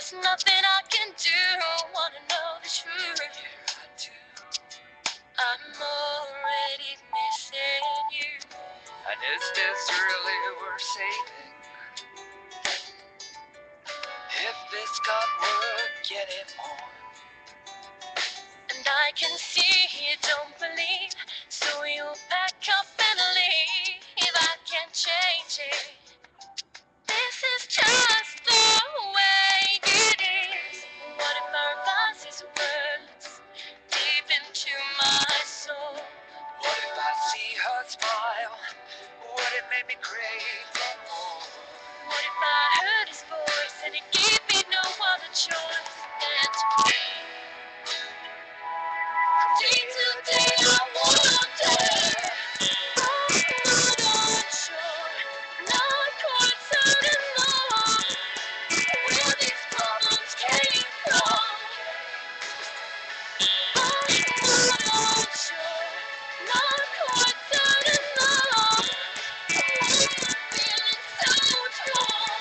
There's nothing I can do. Wanna know the truth? Yeah, I do. I'm already missing you. And is this really worth saving? If this can't work anymore. And I can see you don't believe, so you pack up and leave. I can't change it. This is just the way it is. What if I revise these words deep into my soul? What if I see her smile? Would it make me crave for more? What if I heard his voice and it gave me no other choice than to be? Day to day I wonder, I'm not unsure, not quite certain though, where these problems came from. I'm not unsure, not quite certain though, why I'm feeling so strong.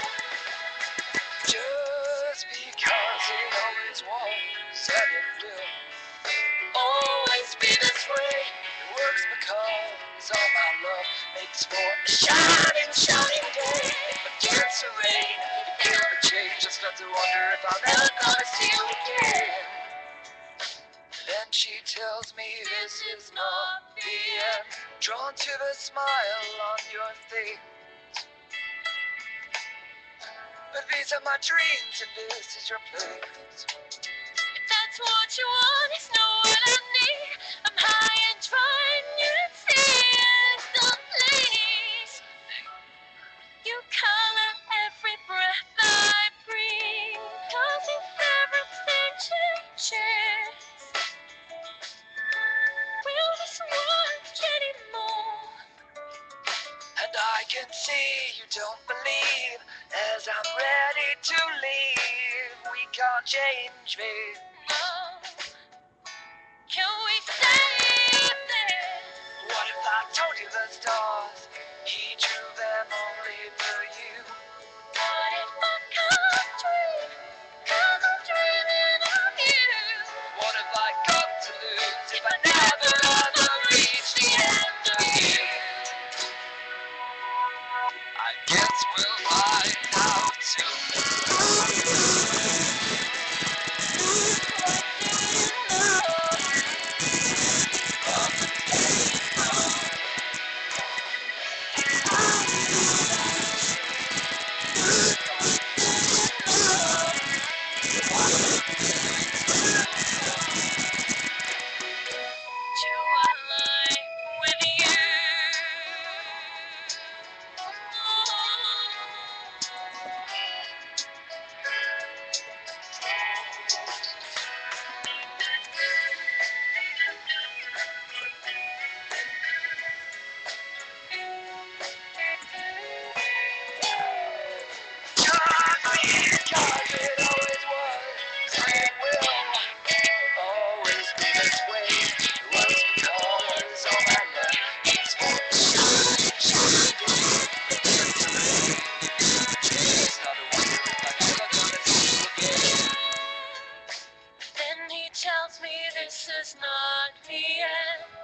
Just because it always was and it will Always be this way. it works because all my love makes for a shining, shining day. It begins to rain, you feel the change, just start to wonder if I'm ever gonna see you again. Then she tells me this is not the end, drawn to the smile on your face. But these are my dreams and this is your place. If that's what you want, it's not what I need. I'm high and dry and you see it's the place. You color every breath I breathe, 'cause if everything changes, will this work anymore? And I can see you don't believe as I'm ready to leave. We can't change me. No. Can we save this? What if I told you the stars? He drew them only for you. What if I can't dream? 'Cause I'm dreaming of you. What have I got to lose if I never ever reach the end of you? I guess we'll find out soon. To a life with you. Because it always was, and it will always be this way. It was because all my love is for the shine, shine day. It's not a wonder if I never gonna see you again. Then he tells me this is not the end.